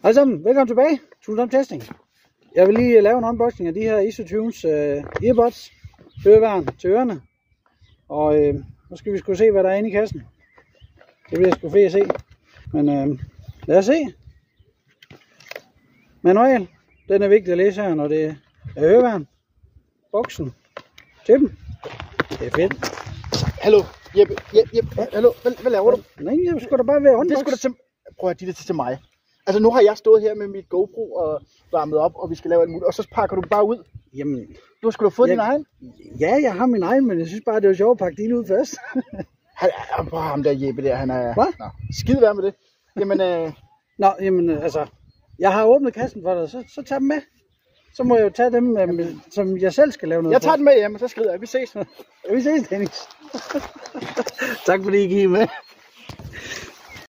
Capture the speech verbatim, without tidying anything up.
Hej sammen, velkommen tilbage. Tusind Testing. Jeg vil lige lave en unboxing af de her Isotunes uh, earbuds, høreværn til ørerne. Og uh, nu skal vi sgu se, hvad der er inde i kassen. Det bliver sgu fedt at se. Men uh, lad os se. Manual, den er vigtig at læse her, når det er høreværn. Boksen til dem. Det er fedt. Hallo, Jeppe, Jeppe, Jeppe, hallo, hvad, hvad laver du? Nej, jeg skulle da bare være unbox. Det skulle da til, prøv at de det til mig. Altså nu har jeg stået her med mit GoPro og varmet op, og vi skal lave alt muligt, og så pakker du bare ud. Jamen, du har sgu da fået jeg, din egen? Ja, jeg har min egen, men jeg synes bare, det var sjovt at pakke din ud først. han, prøv ham der Jeppe der, han er... Hvad? Nå, skide være med det. Jamen, øh... Nå, jamen altså, jeg har åbnet kassen for dig, så, så tag dem med. Så må jeg jo tage dem, øh, som jeg selv skal lave noget. Jeg tager dem med hjem, og så skrider jeg. Vi ses. Vi ses, Dennis. Tak fordi I gik med.